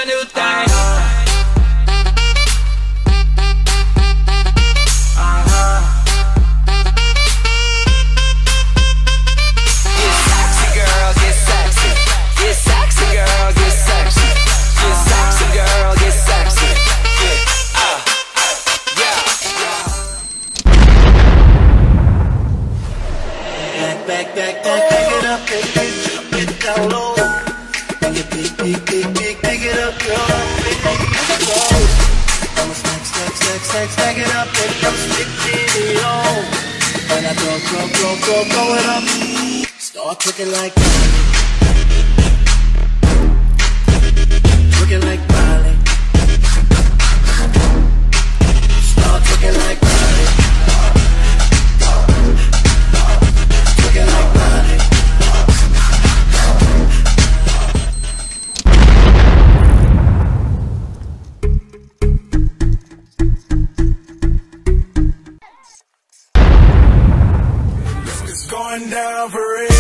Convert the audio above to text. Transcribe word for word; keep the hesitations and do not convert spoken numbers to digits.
a new thing. Back, back, back, back it up, back, back, get down low. Bring it big, big, big, big, big it up, girl, big, big, big, go. I'ma stack, stack, stack, stack, stack it up, and come stick it on. When I throw, throw, throw, throw, throw it up, start cooking like Molly. Cooking like Molly. Start cooking like Molly. Going down for it.